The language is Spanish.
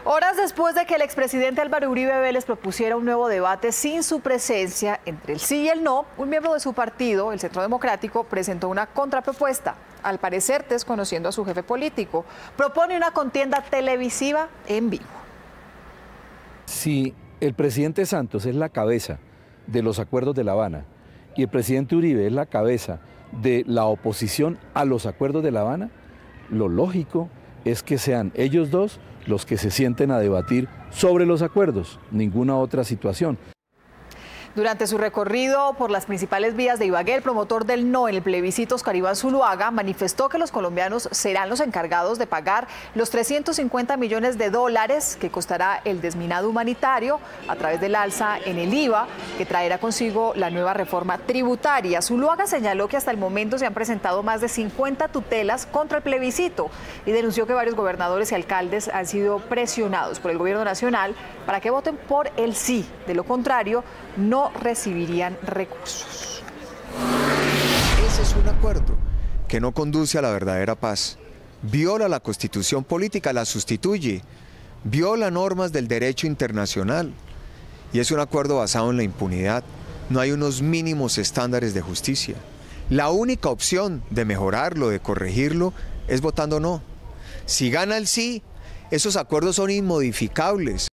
Horas después de que el expresidente Álvaro Uribe Vélez propusiera un nuevo debate sin su presencia entre el sí y el no, un miembro de su partido, el Centro Democrático, presentó una contrapropuesta. Al parecer, desconociendo a su jefe político, propone una contienda televisiva en vivo. Si el presidente Santos es la cabeza de los acuerdos de La Habana y el presidente Uribe es la cabeza de la oposición a los acuerdos de La Habana, lo lógico es que sean ellos dos los que se sienten a debatir sobre los acuerdos, ninguna otra situación. Durante su recorrido por las principales vías de Ibagué, el promotor del no en el plebiscito, Oscar Iván Zuluaga, manifestó que los colombianos serán los encargados de pagar los 350 millones de dólares que costará el desminado humanitario a través del alza en el IVA que traerá consigo la nueva reforma tributaria. Zuluaga señaló que hasta el momento se han presentado más de 50 tutelas contra el plebiscito y denunció que varios gobernadores y alcaldes han sido presionados por el gobierno nacional para que voten por el sí. De lo contrario, no recibirían recursos. Ese es un acuerdo que no conduce a la verdadera paz. Viola la Constitución política, la sustituye, viola normas del derecho internacional y es un acuerdo basado en la impunidad. No hay unos mínimos estándares de justicia. La única opción de mejorarlo, de corregirlo, es votando no. Si gana el sí, esos acuerdos son inmodificables.